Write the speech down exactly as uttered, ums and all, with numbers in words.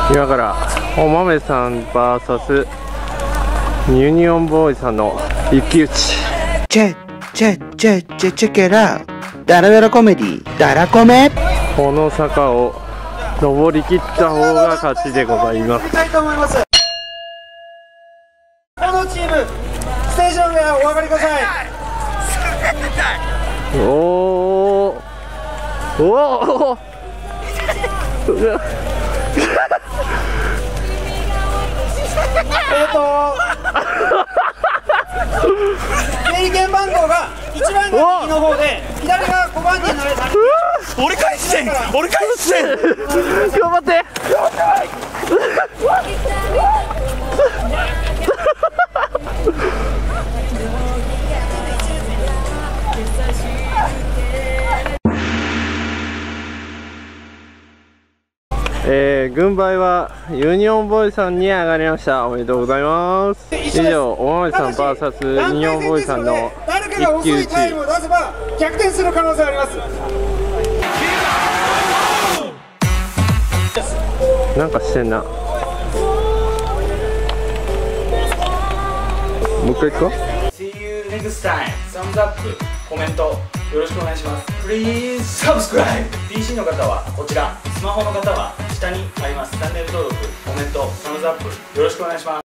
今からお豆さん ブイエス ユニオンボーイさんの一騎打ち。 チェチェチェチェチェケラダラダラコメディダラコメ。 この坂を登り切った方が勝ちでございます。 たいと思います。このチームステージの上お上がりください。 おおおおえっと経験番号がいちばんが右の方で左がごばんになれた。 折り返して折り返して頑張って。えー、軍配はユニオンボーイさんに上がりました。おめでとうございます。以上、お豆さん ブイエス ユニオンボーイさんの誰かが遅いタイムを出せば逆転する可能性あります。 なんかしてんな。もう一回行こう。 See you next time. Thumbs up コメントよろしくお願いします。 Please subscribe。 ピーシー の方はこちら、スマホの方は下にありますチャンネル登録、コメント、サムズアップよろしくお願いします。